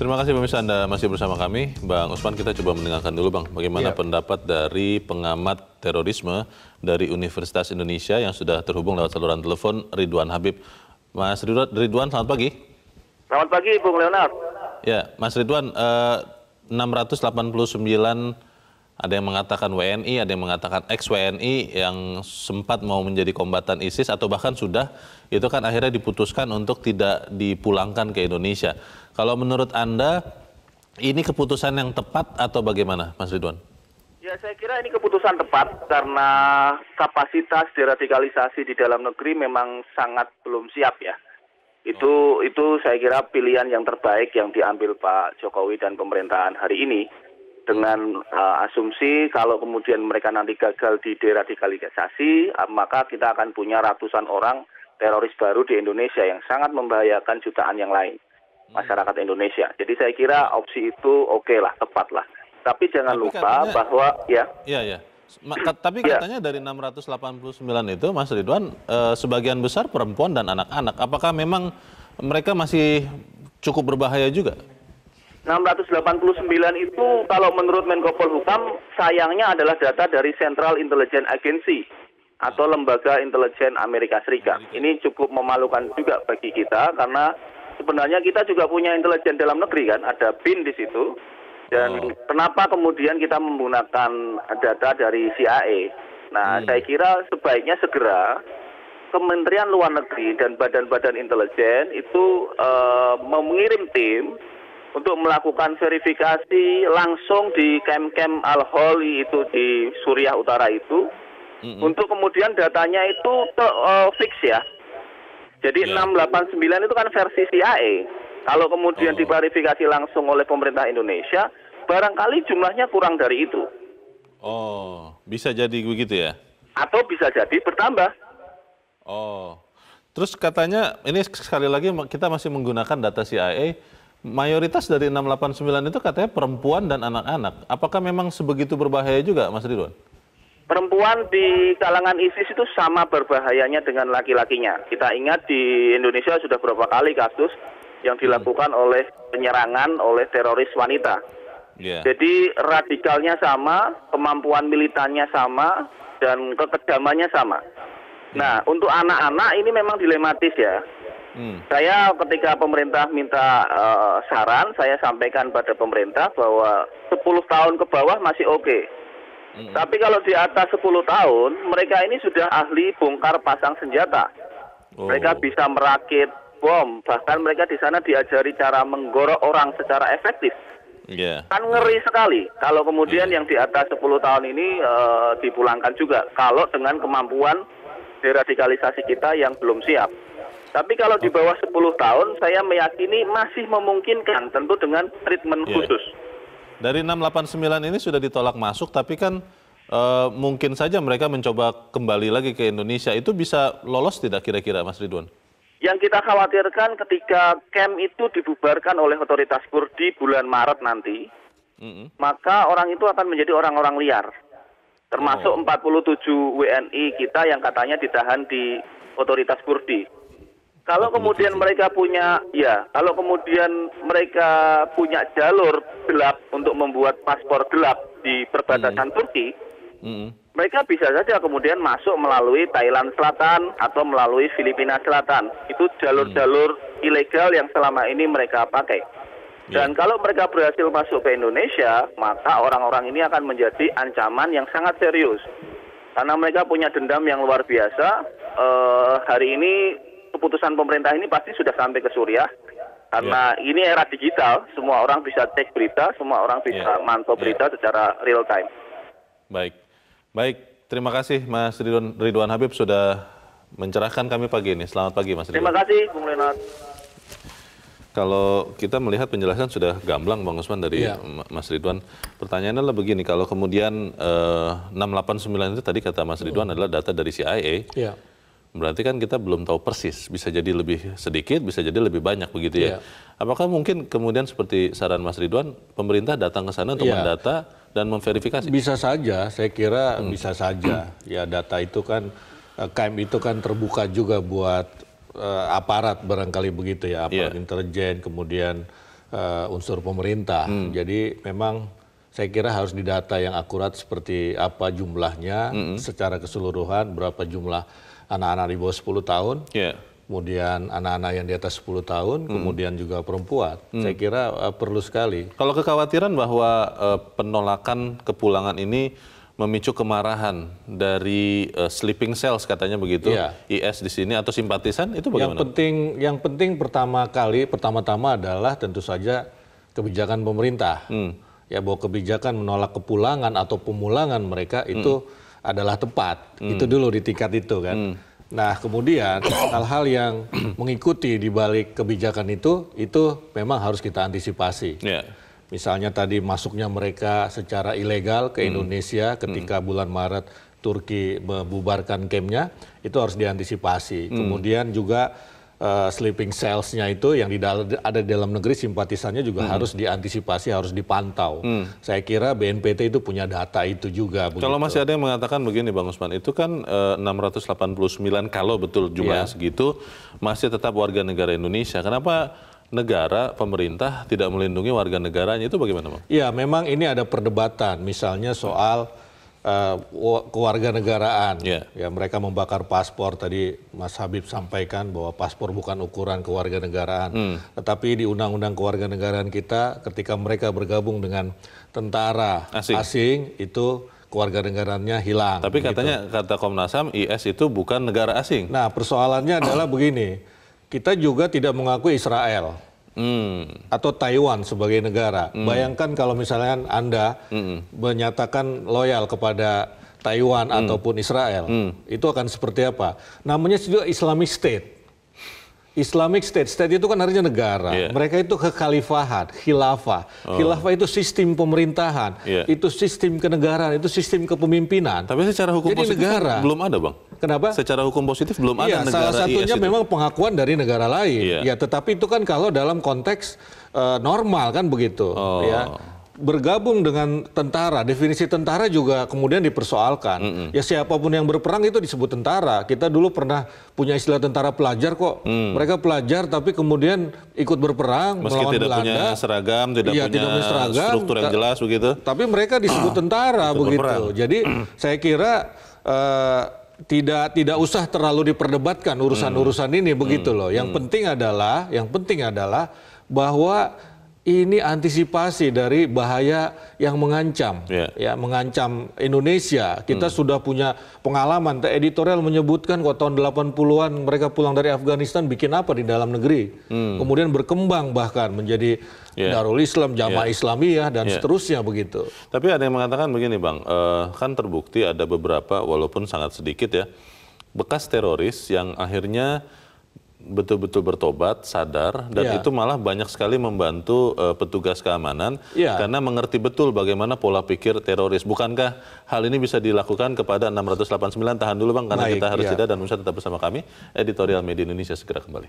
Terima kasih pemirsa, Anda masih bersama kami. Bang Usman, kita coba mendengarkan dulu Bang, bagaimana pendapat dari pengamat terorisme dari Universitas Indonesia yang sudah terhubung lewat saluran telepon, Ridwan Habib. Mas Ridwan, selamat pagi. Selamat pagi, Bung Leonard. Ya, Mas Ridwan, 689 ada yang mengatakan WNI, ada yang mengatakan ex-WNI yang sempat mau menjadi kombatan ISIS atau bahkan sudah, itu kan akhirnya diputuskan untuk tidak dipulangkan ke Indonesia. Kalau menurut Anda, ini keputusan yang tepat atau bagaimana, Mas Ridwan? Ya, saya kira ini keputusan tepat karena kapasitas deradikalisasi di dalam negeri memang sangat belum siap ya. Itu saya kira pilihan yang terbaik yang diambil Pak Jokowi dan pemerintahan hari ini. Dengan asumsi kalau kemudian mereka nanti gagal di deradikalisasi, maka kita akan punya ratusan orang teroris baru di Indonesia yang sangat membahayakan jutaan yang lain masyarakat Indonesia. Jadi saya kira opsi itu oke lah, tepat lah. Tapi jangan lupa katanya, bahwa ya. Iya. Tapi katanya dari 689 itu, Mas Ridwan, sebagian besar perempuan dan anak-anak. Apakah memang mereka masih cukup berbahaya juga? 689 itu kalau menurut Menko Polhukam sayangnya adalah data dari Central Intelligence Agency atau Lembaga Intelijen Amerika Serikat. Ini cukup memalukan juga bagi kita karena sebenarnya kita juga punya intelijen dalam negeri kan, ada BIN di situ. Dan kenapa kemudian kita menggunakan data dari CIA? Nah, saya kira sebaiknya segera Kementerian Luar Negeri dan badan-badan intelijen itu mengirim tim untuk melakukan verifikasi langsung di Kem Al-Holi itu di Suriah Utara itu, untuk kemudian datanya itu fix ya. Jadi 689 itu kan versi CIA. Kalau kemudian diverifikasi langsung oleh pemerintah Indonesia, barangkali jumlahnya kurang dari itu. Oh, bisa jadi begitu ya? Atau bisa jadi bertambah. Oh, terus katanya ini sekali lagi kita masih menggunakan data CIA. Mayoritas dari 689 itu katanya perempuan dan anak-anak. Apakah memang sebegitu berbahaya juga, Mas Ridwan? Perempuan di kalangan ISIS itu sama berbahayanya dengan laki-lakinya. Kita ingat di Indonesia sudah berapa kali kasus yang dilakukan oleh penyerangan oleh teroris wanita. Jadi radikalnya sama, kemampuan militannya sama, dan kekejamannya sama. Nah, untuk anak-anak ini memang dilematis ya. Saya ketika pemerintah minta saran, saya sampaikan pada pemerintah bahwa 10 tahun ke bawah masih oke. Tapi kalau di atas 10 tahun, mereka ini sudah ahli bongkar pasang senjata. Mereka bisa merakit bom, bahkan mereka di sana diajari cara menggorok orang secara efektif. Kan ngeri sekali kalau kemudian yang di atas 10 tahun ini dipulangkan juga, kalau dengan kemampuan deradikalisasi kita yang belum siap. Tapi kalau di bawah 10 tahun, saya meyakini masih memungkinkan, tentu dengan treatment khusus. Dari 689 ini sudah ditolak masuk, tapi kan mungkin saja mereka mencoba kembali lagi ke Indonesia. Itu bisa lolos tidak kira-kira, Mas Ridwan? Yang kita khawatirkan ketika camp itu dibubarkan oleh otoritas Kurdi bulan Maret nanti, maka orang itu akan menjadi orang-orang liar. Termasuk 47 WNI kita yang katanya ditahan di otoritas Kurdi. Kalau kemudian mereka punya, jalur gelap untuk membuat paspor gelap di perbatasan Turki, mereka bisa saja kemudian masuk melalui Thailand Selatan atau melalui Filipina Selatan. Itu jalur-jalur ilegal yang selama ini mereka pakai. Dan kalau mereka berhasil masuk ke Indonesia, maka orang-orang ini akan menjadi ancaman yang sangat serius. Karena mereka punya dendam yang luar biasa. Hari ini keputusan pemerintah ini pasti sudah sampai ke Suriah. Karena ini era digital, semua orang bisa cek berita, semua orang bisa mantau berita secara real time. Baik. Terima kasih Mas Ridwan Habib sudah mencerahkan kami pagi ini. Selamat pagi Mas Ridwan. Terima kasih Bung Leonard. Kalau kita melihat penjelasan sudah gamblang Bang Usman dari Mas Ridwan. Pertanyaannya adalah begini, kalau kemudian 689 itu tadi kata Mas Ridwan adalah data dari CIA. Berarti kan kita belum tahu persis, bisa jadi lebih sedikit, bisa jadi lebih banyak begitu ya. Apakah mungkin kemudian seperti saran Mas Ridwan, pemerintah datang ke sana untuk mendata dan memverifikasi? Bisa saja, saya kira bisa saja. Ya data itu kan, KM itu kan terbuka juga buat aparat barangkali begitu ya, aparat intelijen, kemudian unsur pemerintah. Jadi memang saya kira harus didata yang akurat seperti apa jumlahnya secara keseluruhan, berapa jumlah anak-anak di bawah 10 tahun, kemudian anak-anak yang di atas 10 tahun, kemudian juga perempuan. Saya kira perlu sekali. Kalau kekhawatiran bahwa penolakan kepulangan ini memicu kemarahan dari sleeping cells katanya begitu, IS di sini atau simpatisan, itu bagaimana? Yang penting pertama-tama adalah tentu saja kebijakan pemerintah. Ya, bahwa kebijakan menolak kepulangan atau pemulangan mereka itu adalah tepat. Itu dulu di tingkat itu kan. Nah, kemudian hal-hal yang mengikuti di balik kebijakan itu memang harus kita antisipasi. Misalnya tadi masuknya mereka secara ilegal ke Indonesia ketika bulan Maret Turki membubarkan campnya, itu harus diantisipasi. Kemudian juga sleeping cells-nya itu yang ada di dalam negeri, simpatisannya juga harus diantisipasi, harus dipantau. Saya kira BNPT itu punya data itu juga. Kalau masih ada yang mengatakan begini Bang Usman, itu kan 689 kalau betul jumlahnya segitu, masih tetap warga negara Indonesia. Kenapa negara, pemerintah tidak melindungi warga negaranya, itu bagaimana Bang? Ya, memang ini ada perdebatan, misalnya soal kewarganegaraan. Ya, mereka membakar paspor, tadi Mas Habib sampaikan bahwa paspor bukan ukuran kewarganegaraan. Tetapi di undang-undang kewarganegaraan kita, ketika mereka bergabung dengan tentara asing itu kewarganegaraannya hilang. Tapi katanya, kata Komnas HAM, IS itu bukan negara asing. Nah, persoalannya adalah begini, kita juga tidak mengakui Israel atau Taiwan sebagai negara. Bayangkan kalau misalnya Anda menyatakan loyal kepada Taiwan ataupun Israel, itu akan seperti apa? Namanya juga Islamic State. Islamic State itu kan artinya negara. Mereka itu kekhalifahan, khilafah. Khilafah itu sistem pemerintahan, itu sistem kenegaraan, itu sistem kepemimpinan. Tapi secara hukum positif negara belum ada Bang. Kenapa? Secara hukum positif belum ada negara. Salah satunya IS memang pengakuan dari negara lain. Ya, tetapi itu kan kalau dalam konteks normal kan begitu. Ya. Bergabung dengan tentara, definisi tentara juga kemudian dipersoalkan. Ya, siapapun yang berperang itu disebut tentara. Kita dulu pernah punya istilah tentara pelajar kok. Mereka pelajar tapi kemudian ikut berperang melawan tidak Belanda. Punya seragam, tidak punya seragam, struktur yang jelas begitu. Tapi mereka disebut tentara begitu. Berperang. Jadi saya kira tidak usah terlalu diperdebatkan urusan-urusan ini begitu loh. Yang penting adalah bahwa ini antisipasi dari bahaya yang mengancam, ya mengancam Indonesia. Kita sudah punya pengalaman. Editorial menyebutkan kok tahun 80-an mereka pulang dari Afghanistan bikin apa di dalam negeri. Kemudian berkembang bahkan menjadi Darul Islam, Jamaah Islamiyah dan seterusnya begitu. Tapi ada yang mengatakan begini Bang, kan terbukti ada beberapa walaupun sangat sedikit ya bekas teroris yang akhirnya betul-betul bertobat, sadar, dan itu malah banyak sekali membantu petugas keamanan karena mengerti betul bagaimana pola pikir teroris. Bukankah hal ini bisa dilakukan kepada 689? Tahan dulu Bang, karena kita harus jeda dan pemirsa tetap bersama kami. Editorial Media Indonesia segera kembali.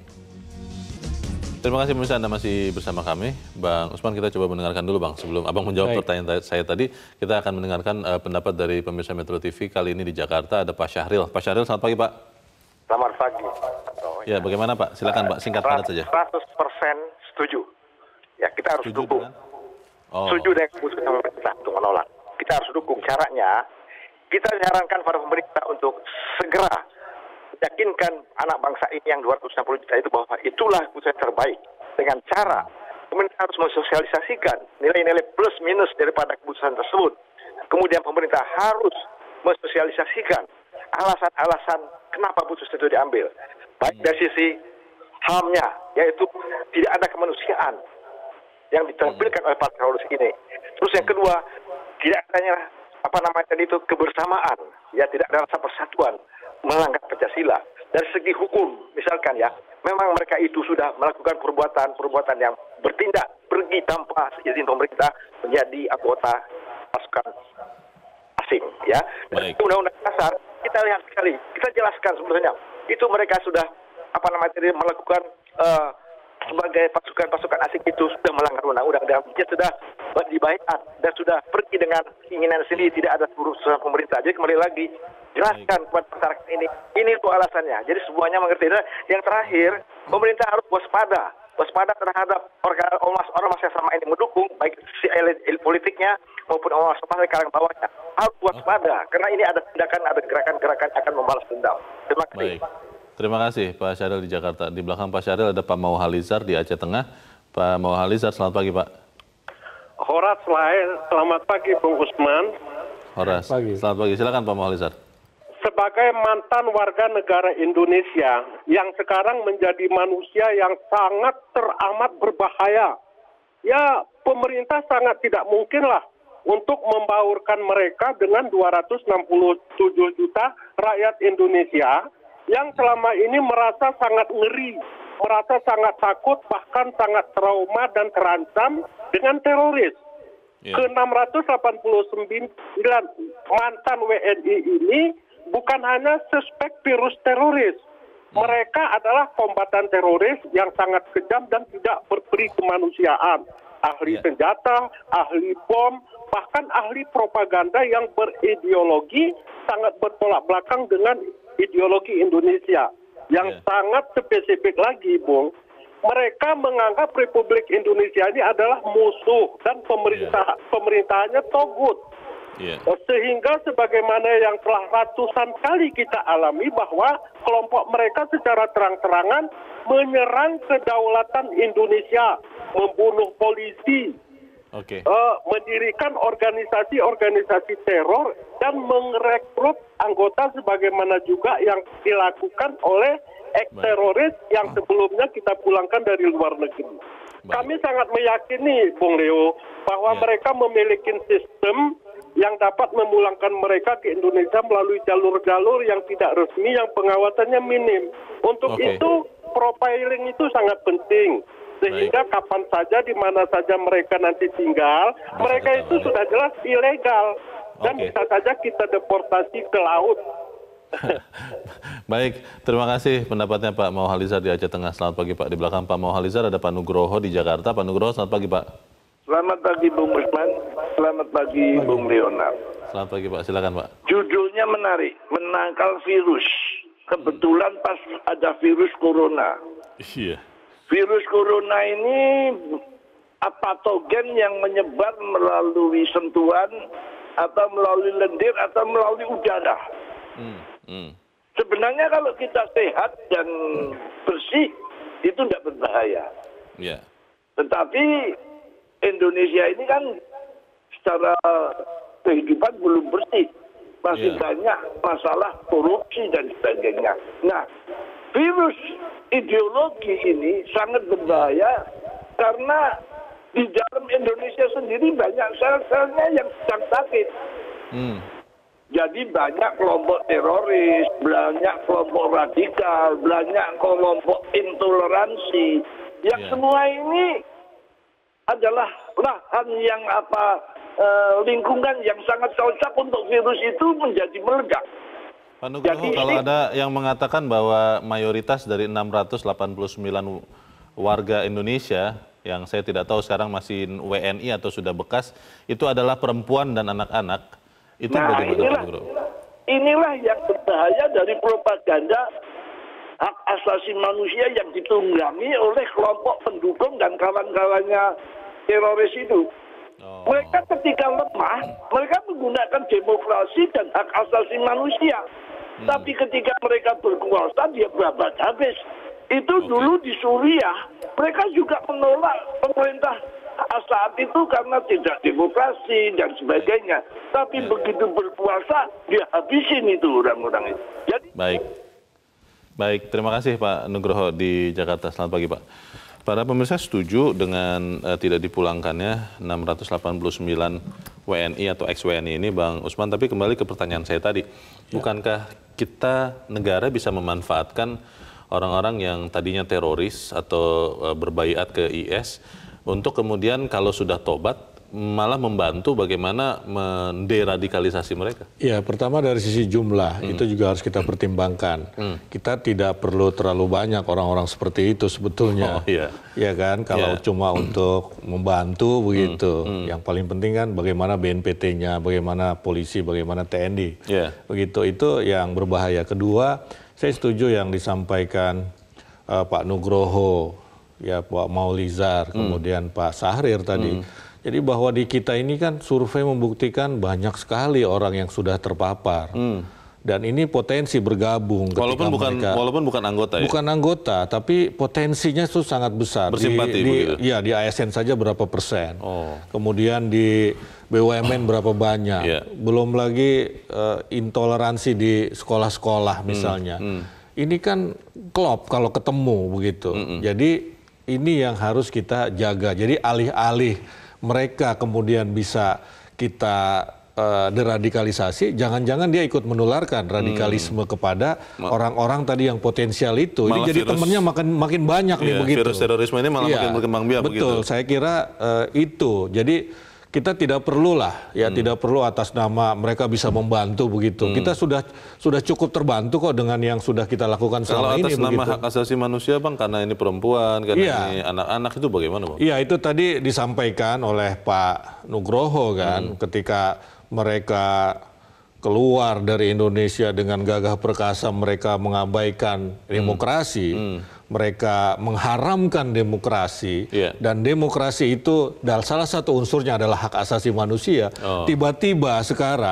Terima kasih pemirsa, Anda masih bersama kami. Bang Usman, kita coba mendengarkan dulu Bang. Sebelum Abang menjawab pertanyaan saya tadi, kita akan mendengarkan pendapat dari pemirsa Metro TV. Kali ini di Jakarta ada Pak Syahril. Pak Syahril, selamat pagi Pak. Selamat pagi. Ya, bagaimana Pak? Silakan Pak, singkat padat saja. 100% setuju. Ya, kita harus dukung. Setuju dengan keputusan pemerintah untuk menolak. Kita harus dukung. Caranya, kita menyarankan pada pemerintah untuk segera meyakinkan anak bangsa ini yang 260 juta itu bahwa itulah keputusan terbaik. Dengan cara pemerintah harus mensosialisasikan nilai-nilai plus minus daripada keputusan tersebut. Kemudian pemerintah harus mensosialisasikan alasan-alasan kenapa putusan itu diambil. Baik dari sisi HAM-nya, yaitu tidak ada kemanusiaan yang ditampilkan oleh para teroris ini. Terus yang kedua, tidak adanya itu kebersamaan, ya tidak ada rasa persatuan, melanggar Pancasila. Dari segi hukum, misalkan ya, memang mereka itu sudah melakukan perbuatan yang bertindak pergi tanpa izin pemerintah menjadi anggota pasukan asing, ya. Dari undang-undang dasar kita lihat sekali, kita jelaskan sebenarnya itu mereka sudah melakukan sebagai pasukan asing itu sudah melanggar undang-undang dan dia sudah dibaiat dan sudah pergi dengan keinginan sendiri, tidak ada urusan pemerintah. Jadi kembali lagi jelaskan kepada masyarakat ini itu alasannya. Jadi semuanya mengerti. Dan yang terakhir, pemerintah harus waspada waspada terhadap ormas yang sama ini mendukung, baik si elit politiknya maupun ormas di kalangan bawahnya. Harus waspada, karena ini ada tindakan, ada gerakan-gerakan akan membalas dendam. Terima kasih. Baik. Terima kasih Pak Syahril di Jakarta. Di belakang Pak Syahril ada Pak Mauhalizar di Aceh Tengah. Pak Mauhalizar, selamat pagi Pak. Horas selamat pagi Bung Usman. Horas, selamat pagi. Silakan Pak Mauhalizar. Sebagai mantan warga negara Indonesia yang sekarang menjadi manusia yang sangat teramat berbahaya, ya pemerintah sangat tidak mungkinlah untuk membaurkan mereka dengan 267 juta rakyat Indonesia yang selama ini merasa sangat ngeri, merasa sangat takut, bahkan sangat trauma dan terancam dengan teroris. Ke-689 mantan WNI ini bukan hanya suspek virus teroris. Mereka adalah kombatan teroris yang sangat kejam dan tidak berperi kemanusiaan. Ahli senjata, ahli bom, bahkan ahli propaganda yang berideologi sangat bertolak belakang dengan ideologi Indonesia. Yang sangat spesifik lagi, Bung, mereka menganggap Republik Indonesia ini adalah musuh dan pemerintahannya togut. Sehingga sebagaimana yang telah ratusan kali kita alami bahwa kelompok mereka secara terang-terangan menyerang kedaulatan Indonesia, membunuh polisi, mendirikan organisasi-organisasi teror dan merekrut anggota sebagaimana juga yang dilakukan oleh eks-teroris yang sebelumnya kita pulangkan dari luar negeri. Kami sangat meyakini, Bung Leo, bahwa mereka memiliki sistem yang dapat memulangkan mereka ke Indonesia melalui jalur-jalur yang tidak resmi, yang pengawasannya minim. Untuk itu, profiling itu sangat penting. Sehingga kapan saja, di mana saja mereka nanti tinggal, mereka itu sudah jelas ilegal. Dan bisa saja kita deportasi ke laut. Baik, terima kasih pendapatnya Pak Mauhalizar di Aceh Tengah. Selamat pagi Pak. Di belakang Pak Mauhalizar ada Pak Nugroho di Jakarta. Pak Nugroho, selamat pagi Pak. Selamat pagi Bung Usman, selamat pagi Bung Leonard. Selamat pagi Pak, silakan Pak. Judulnya menarik, menangkal virus. Kebetulan pas ada virus corona. Iya. Virus corona ini patogen yang menyebar melalui sentuhan atau melalui lendir atau melalui udara. Sebenarnya kalau kita sehat dan bersih itu tidak berbahaya. Tetapi Indonesia ini kan secara kehidupan belum bersih. Masih banyak masalah korupsi dan sebagainya. Nah, virus ideologi ini sangat berbahaya karena di dalam Indonesia sendiri banyak sel-selnya yang sedang sakit. Jadi banyak kelompok teroris, banyak kelompok radikal, banyak kelompok intoleransi. Yang semua ini adalah lahan yang lingkungan yang sangat cocok untuk virus itu menjadi meledak. Pak Nugroho, kalau ada yang mengatakan bahwa mayoritas dari 689 warga Indonesia yang saya tidak tahu sekarang masih WNI atau sudah bekas, itu adalah perempuan dan anak-anak, itu bagaimana Pak Nugroho? Inilah yang berbahaya dari propaganda hak asasi manusia yang ditunggangi oleh kelompok pendukung dan kawan-kawannya teroris itu. Mereka ketika lemah, mereka menggunakan demokrasi dan hak asasi manusia. Tapi ketika mereka berkuasa, dia babat habis. Itu dulu di Suriah, mereka juga menolak pemerintah saat itu karena tidak demokrasi dan sebagainya. Tapi begitu berkuasa, dia habisin itu orang-orang itu. Jadi, Baik, terima kasih Pak Nugroho di Jakarta. Selamat pagi Pak. Para pemirsa setuju dengan tidak dipulangkannya 689 WNI atau ex-WNI ini Bang Usman. Tapi kembali ke pertanyaan saya tadi. Bukankah kita negara bisa memanfaatkan orang-orang yang tadinya teroris atau berbaiat ke IS untuk kemudian kalau sudah tobat malah membantu bagaimana menderadikalisasi mereka? Ya, pertama dari sisi jumlah itu juga harus kita pertimbangkan. Kita tidak perlu terlalu banyak orang-orang seperti itu sebetulnya. Ya kan, kalau cuma untuk membantu begitu. Yang paling penting kan bagaimana BNPT-nya, bagaimana polisi, bagaimana TNI. Begitu, itu yang berbahaya. Kedua, saya setuju yang disampaikan Pak Nugroho ya Pak Maulizar, kemudian Pak Sahrir tadi. Jadi bahwa di kita ini kan survei membuktikan banyak sekali orang yang sudah terpapar. Dan ini potensi bergabung ketika walaupun bukan anggota ya? Bukan anggota, tapi potensinya itu sangat besar. Bersimpati begitu? Ya, di ASN saja berapa persen. Kemudian di BUMN berapa banyak. Belum lagi intoleransi di sekolah-sekolah misalnya. Ini kan klop kalau ketemu begitu. Jadi ini yang harus kita jaga. Jadi alih-alih mereka kemudian bisa kita deradikalisasi, jangan-jangan dia ikut menularkan radikalisme kepada orang-orang tadi yang potensial itu. Malah ini jadi temennya makin banyak nih begitu. Virus terorisme ini malah makin berkembang biak begitu. Betul, saya kira itu. Jadi kita tidak perlulah ya tidak perlu atas nama mereka bisa membantu begitu. Kita sudah cukup terbantu kok dengan yang sudah kita lakukan selama ini. Kalau atas nama hak asasi manusia Bang, karena ini perempuan, karena ini anak-anak, itu bagaimana Bang? Iya, itu tadi disampaikan oleh Pak Nugroho kan ketika mereka keluar dari Indonesia dengan gagah perkasa, mereka mengabaikan demokrasi, mereka mengharamkan demokrasi, dan demokrasi itu salah satu unsurnya adalah hak asasi manusia. Tiba-tiba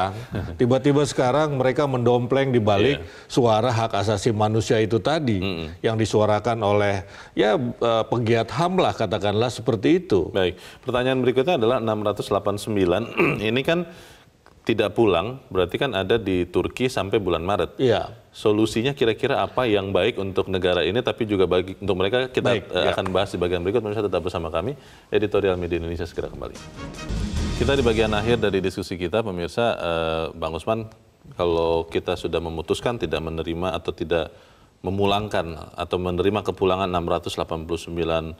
sekarang mereka mendompleng di balik suara hak asasi manusia itu tadi yang disuarakan oleh pegiat HAM lah, katakanlah seperti itu. Baik, pertanyaan berikutnya adalah 689 ini kan tidak pulang, berarti kan ada di Turki sampai bulan Maret. Iya. Solusinya kira-kira apa yang baik untuk negara ini, tapi juga bagi untuk mereka, kita akan bahas di bagian berikut. Pemirsa tetap bersama kami, Editorial Media Indonesia segera kembali. Kita di bagian akhir dari diskusi kita, pemirsa. Bang Usman, kalau kita sudah memutuskan tidak menerima atau tidak memulangkan atau menerima kepulangan 689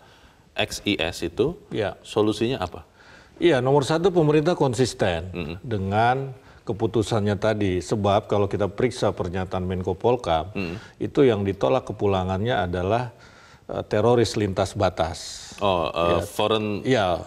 XIS itu, solusinya apa? Iya, nomor satu pemerintah konsisten dengan keputusannya tadi. Sebab kalau kita periksa pernyataan Menko Polhukam, itu yang ditolak kepulangannya adalah teroris lintas batas. Foreign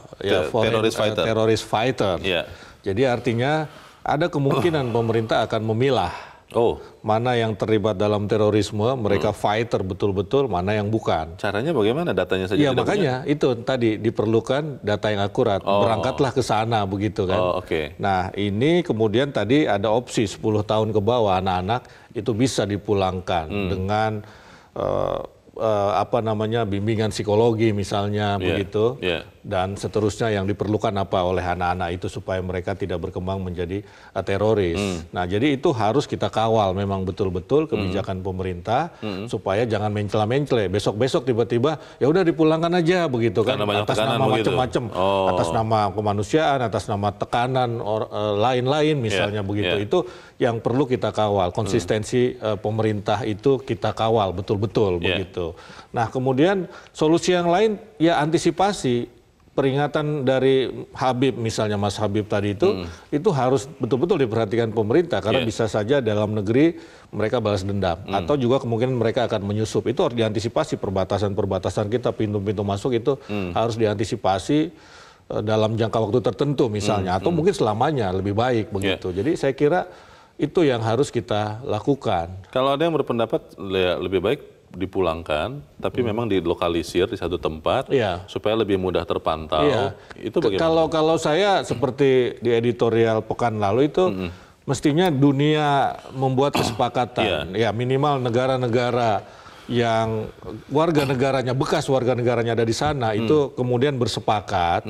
terrorist fighter. Jadi artinya ada kemungkinan pemerintah akan memilah mana yang terlibat dalam terorisme, mereka fighter betul-betul, mana yang bukan. Caranya bagaimana? Datanya saja tidak makanya punya? Itu tadi diperlukan data yang akurat. Berangkatlah ke sana begitu kan. Nah ini kemudian tadi ada opsi 10 tahun ke bawah anak-anak itu bisa dipulangkan dengan bimbingan psikologi misalnya begitu. Dan seterusnya yang diperlukan apa oleh anak-anak itu supaya mereka tidak berkembang menjadi teroris. Nah jadi itu harus kita kawal memang betul-betul kebijakan pemerintah supaya jangan mencela-mencela. Besok-besok tiba-tiba ya udah dipulangkan aja begitu kan, atas nama macam-macam, atas nama kemanusiaan, atas nama tekanan lain-lain misalnya begitu. Itu yang perlu kita kawal, konsistensi pemerintah itu kita kawal betul-betul begitu. Nah kemudian solusi yang lain ya antisipasi. Peringatan dari Habib misalnya Mas Habib tadi itu harus betul-betul diperhatikan pemerintah karena bisa saja dalam negeri mereka balas dendam atau juga kemungkinan mereka akan menyusup. Itu harus diantisipasi, perbatasan kita, pintu-pintu masuk itu harus diantisipasi dalam jangka waktu tertentu misalnya atau mungkin selamanya lebih baik begitu. Jadi saya kira itu yang harus kita lakukan. Kalau ada yang berpendapat lebih baik dipulangkan, tapi memang dilokalisir di satu tempat supaya lebih mudah terpantau. Itu bagaimana? Kalau saya seperti di editorial pekan lalu itu mestinya dunia membuat kesepakatan, ya minimal negara-negara yang warga negaranya, bekas warga negaranya ada di sana itu kemudian bersepakat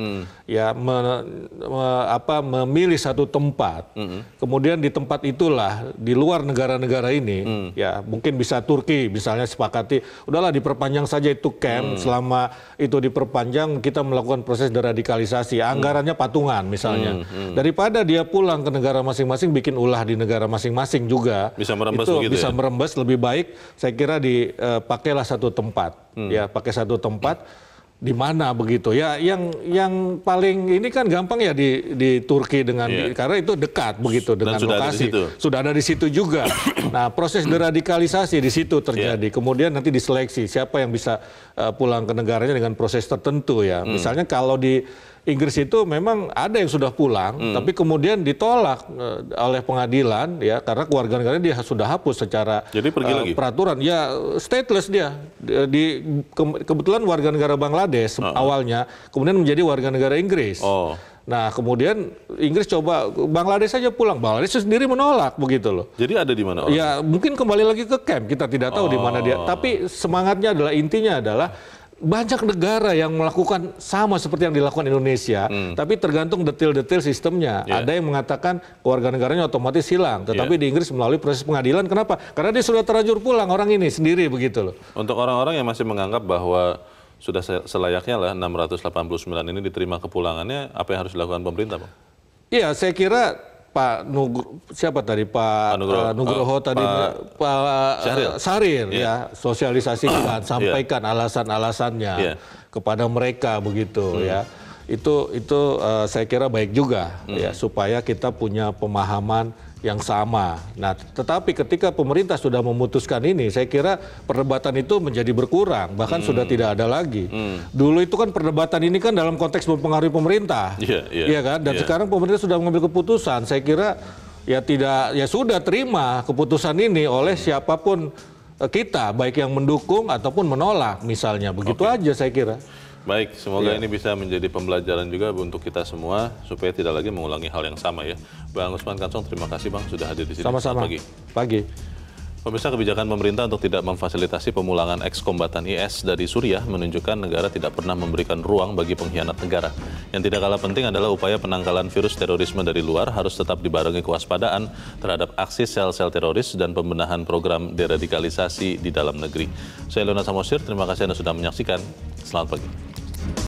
memilih satu tempat. Kemudian di tempat itulah di luar negara-negara ini ya mungkin bisa Turki misalnya sepakati udahlah diperpanjang saja itu camp, selama itu diperpanjang kita melakukan proses deradikalisasi, anggarannya patungan misalnya. Daripada dia pulang ke negara masing-masing bikin ulah di negara masing-masing juga. Bisa merembes itu begitu bisa merembes, lebih baik saya kira pakailah satu tempat, pakai satu tempat di mana begitu ya, yang paling ini kan gampang ya di Turki dengan karena itu dekat begitu dengan lokasi, sudah ada di situ juga. Nah proses deradikalisasi di situ terjadi, kemudian nanti diseleksi siapa yang bisa pulang ke negaranya dengan proses tertentu ya. Misalnya kalau di Inggris itu memang ada yang sudah pulang, tapi kemudian ditolak oleh pengadilan ya karena keluarga negaranya dia sudah hapus secara Jadi pergi lagi? peraturan. Ya stateless dia. Kebetulan warga negara Bangladesh awalnya, kemudian menjadi warga negara Inggris. Nah, kemudian Inggris coba Bangladesh saja pulang. Bangladesh sendiri menolak begitu loh. Jadi ada di mana? Ya, mungkin kembali lagi ke camp. Kita tidak tahu di mana dia. Tapi semangatnya adalah intinya adalah banyak negara yang melakukan sama seperti yang dilakukan Indonesia, tapi tergantung detail-detail sistemnya. Ada yang mengatakan keluarga negaranya otomatis hilang, tetapi di Inggris melalui proses pengadilan. Kenapa? Karena dia sudah terlanjur pulang orang ini sendiri begitu loh. Untuk orang-orang yang masih menganggap bahwa sudah selayaknya lah 689 ini diterima kepulangannya, apa yang harus dilakukan pemerintah, Pak? Iya, saya kira Pak siapa tadi Pak Nugroho tadi Pak Syahrir ya sosialisasikan sampaikan alasan-alasannya kepada mereka begitu ya. Itu saya kira baik juga ya supaya kita punya pemahaman yang sama. Nah, tetapi ketika pemerintah sudah memutuskan ini, saya kira perdebatan itu menjadi berkurang, bahkan sudah tidak ada lagi. Dulu itu kan perdebatan ini kan dalam konteks mempengaruhi pemerintah, iya kan? Dan sekarang pemerintah sudah mengambil keputusan. Saya kira ya sudah terima keputusan ini oleh siapapun kita, baik yang mendukung ataupun menolak, misalnya begitu aja saya kira. Baik, semoga ini bisa menjadi pembelajaran juga untuk kita semua supaya tidak lagi mengulangi hal yang sama ya. Bang Usman Kansong, terima kasih Bang sudah hadir di sini. Sama-sama. Pagi. Pemirsa, kebijakan pemerintah untuk tidak memfasilitasi pemulangan eks-kombatan IS dari Suriah menunjukkan negara tidak pernah memberikan ruang bagi pengkhianat negara. Yang tidak kalah penting adalah upaya penangkalan virus terorisme dari luar harus tetap dibarengi kewaspadaan terhadap aksi sel-sel teroris dan pembenahan program deradikalisasi di dalam negeri. Saya Leona Samosir, terima kasih Anda sudah menyaksikan. Selamat pagi.